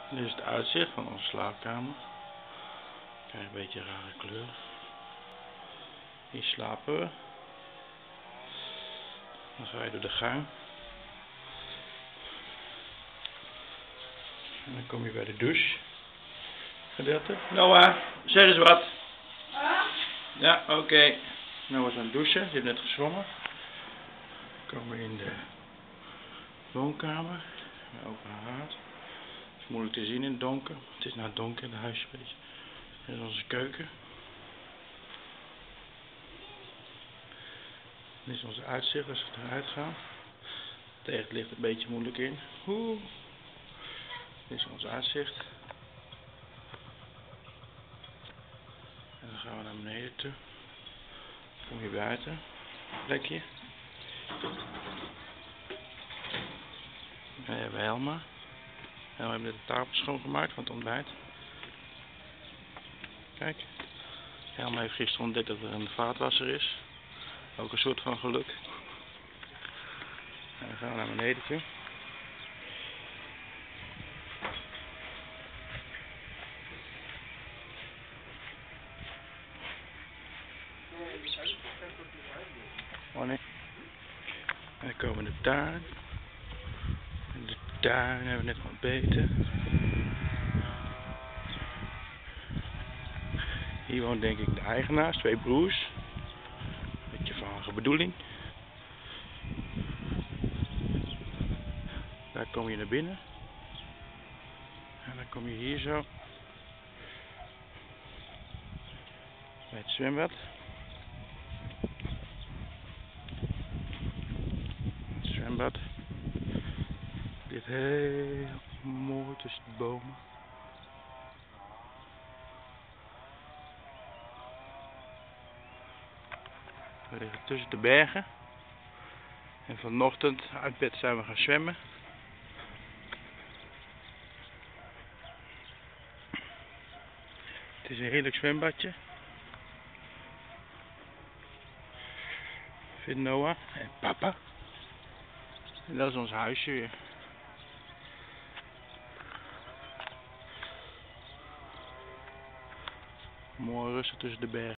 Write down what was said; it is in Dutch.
Dit is het uitzicht van onze slaapkamer. Krijg een beetje een rare kleur. Hier slapen we. Dan ga je door de gang. En dan kom je bij de douche gedeelte. Noah, zeg eens wat. Ja, oké. Noah is aan het douchen. Die heeft net gezwommen. Dan komen we in de woonkamer. Open haard. Het is moeilijk te zien in het donker. Het is nou donker in het huisje een beetje. Dit is onze keuken. Dit is onze uitzicht als we eruit gaan. Tegen het licht een beetje moeilijk in. Dit is ons uitzicht. En dan gaan we naar beneden toe. Dan kom je buiten. Plekje. Dan hebben we Helma. En we hebben net de tafel schoongemaakt van het ontbijt. Kijk. Helma heeft gisteren ontdekt dat er een vaatwasser is. Ook een soort van geluk. En dan gaan we naar beneden toe. Oh nee. En dan komen we in de tuin. In de tuin hebben we net ontbeten. Hier woont denk ik de eigenaars, 2 broers. Beetje van bedoeling. Daar kom je naar binnen. En dan kom je hier zo. Bij het zwembad. Het zwembad. Dit heel mooi tussen de bomen. We liggen tussen de bergen. En vanochtend uit bed zijn we gaan zwemmen. Het is een heerlijk zwembadje. Vindt Noah en papa. En dat is ons huisje weer. Mooi rustig tussen de bergen.